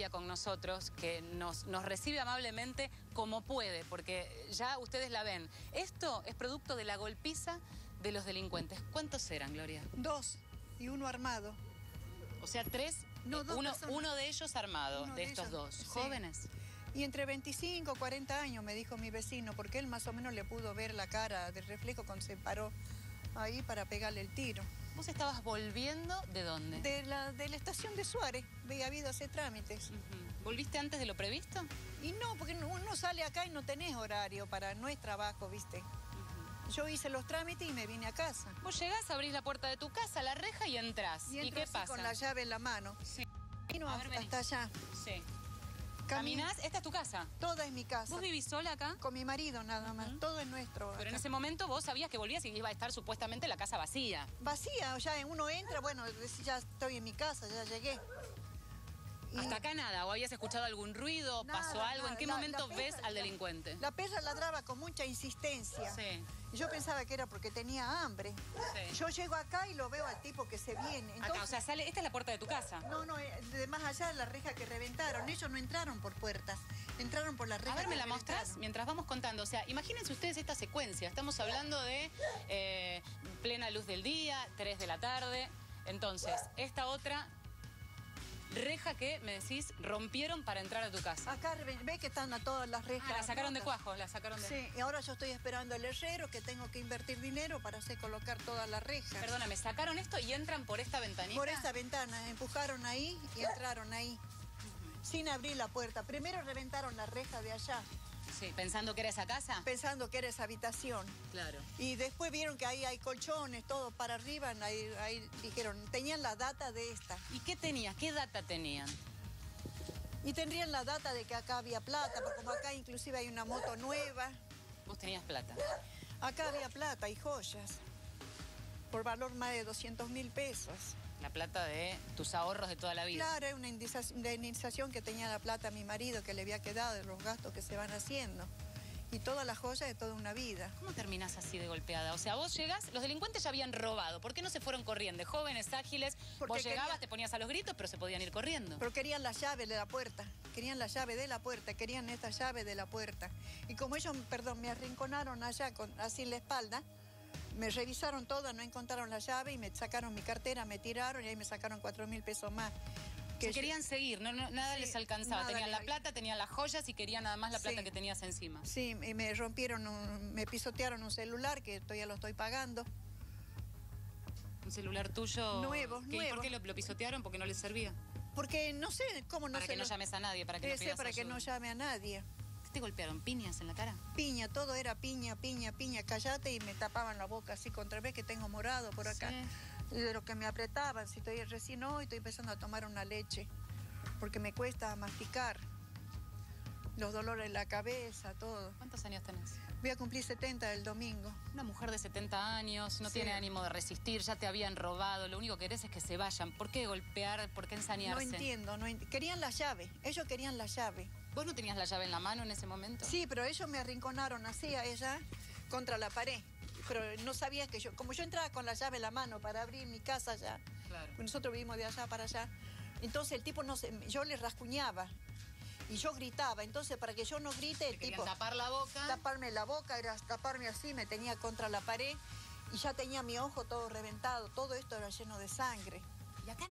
Gloria con nosotros, que nos recibe amablemente como puede, porque ya ustedes la ven. Esto es producto de la golpiza de los delincuentes. ¿Cuántos eran, Gloria? 2 y uno armado. O sea, 3, No, 2 personas. uno de ellos armado, Uno de de estos ellos, dos. sí. ¿Jóvenes? Y entre 25 y 40 años, me dijo mi vecino, porque él más o menos le pudo ver la cara de reflejo cuando se paró ahí para pegarle el tiro. ¿Vos estabas volviendo de dónde? De la estación de Suárez, había habido hacer trámites. ¿Volviste antes de lo previsto? Y no, porque uno sale acá y no tenés horario para, no es trabajo, ¿viste? Yo hice los trámites y me vine a casa. Vos llegás, abrís la puerta de tu casa, la reja y entrás. Y ¿Y entro qué así pasa? con la llave en la mano. Sí. Vino A ver, vení. hasta allá. Sí. ¿Caminás? ¿Esta es tu casa? Toda es mi casa. ¿Vos vivís sola acá? Con mi marido nada más. Todo es nuestro. Pero en acá. ese momento vos sabías que volvías y iba a estar supuestamente la casa vacía. Vacía, o sea, uno entra, bueno, ya estoy en mi casa, ya llegué. Y Hasta acá nada, ¿o habías escuchado algún ruido? nada, ¿Pasó algo? nada. ¿En qué La momento ves perra- al delincuente? La perra ladraba con mucha insistencia. Sí. Y yo pensaba que era porque tenía hambre. Sí. Yo llego acá y lo veo al tipo que se viene. Acá, Entonces, o sea, sale, esta es la puerta de tu casa. no, de más allá de la reja que reventaron. Ellos no entraron por puertas, entraron por la reja. A ver, ¿me que la mostrás? reventaron. Mientras vamos contando. O sea, imagínense ustedes esta secuencia. Estamos hablando de plena luz del día, 3 de la tarde. Entonces, esta otra reja que, me decís, rompieron para entrar a tu casa. Acá ve que están a todas las rejas. Ah, la sacaron de rotas. cuajo, la sacaron de... Sí, y ahora yo estoy esperando el herrero, que tengo que invertir dinero para hacer colocar todas las rejas. Perdóname, sacaron esto y entran por esta ventanita. Por esta ventana, empujaron ahí y entraron ahí, sin abrir la puerta. Primero reventaron la reja de allá, Sí, pensando que era esa casa. pensando que era esa habitación. Claro. Y después vieron que ahí hay colchones, todo para arriba, ahí dijeron, tenían la data de esta. ¿Y qué tenías? ¿Qué data tenían? Y tendrían la data de que acá había plata, porque como acá inclusive hay una moto nueva, Vos tenías plata. acá había plata y joyas, por valor más de 200.000 pesos. La plata de tus ahorros de toda la vida. Claro, es una indemnización que tenía la plata a mi marido, que le había quedado de los gastos que se van haciendo. Y todas las joyas de toda una vida. ¿Cómo terminás así de golpeada? O sea, vos llegás, los delincuentes ya habían robado. ¿Por qué no se fueron corriendo? Jóvenes, ágiles. Porque Vos llegabas, querían- te ponías a los gritos, pero se podían ir corriendo. Pero querían la llave de la puerta, querían la llave de la puerta, querían esta llave de la puerta. Y como ellos, perdón, me arrinconaron allá, así en la espalda, me revisaron toda, no encontraron la llave y me sacaron mi cartera, me tiraron y ahí me sacaron 4.000 pesos más. Se querían seguir, nada Sí, les alcanzaba. nada Tenían le- la plata, tenían las joyas y querían nada más la plata Sí. que tenías encima. Sí, y me rompieron, me pisotearon un celular que todavía lo estoy pagando. Un celular tuyo... Nuevo, ¿Y nuevo. por qué lo pisotearon? Porque no les servía. Porque no sé cómo no Para se que no lo- llames a nadie, para que no Debe ser pidas para que ayuda. no llame a nadie. ¿Qué te golpearon? ¿Piñas en la cara? Piña, todo era piña, piña, piña, callate y me tapaban la boca así contra vez que tengo morado por acá. Sí. Y de lo que me apretaban, si estoy recién hoy, estoy empezando a tomar una leche, porque me cuesta masticar, los dolores en la cabeza, todo. ¿Cuántos años tenés? Voy a cumplir 70 el domingo. Una mujer de 70 años, no Sí. tiene ánimo de resistir, ya te habían robado, lo único que querés es que se vayan. ¿Por qué golpear? ¿Por qué No ensañarse? entiendo, querían la llave, ellos querían la llave. ¿Vos no tenías la llave en la mano en ese momento? Sí, pero ellos me arrinconaron así a ella contra la pared. Pero no sabían que como yo entraba con la llave en la mano para abrir mi casa allá, Claro. nosotros vivimos de allá para allá, entonces el tipo yo le rascuñaba y yo gritaba, entonces para que yo no grite el Te querían tipo tapar la boca. taparme la boca, era taparme así, me tenía contra la pared y ya tenía mi ojo todo reventado, todo esto era lleno de sangre. Y acá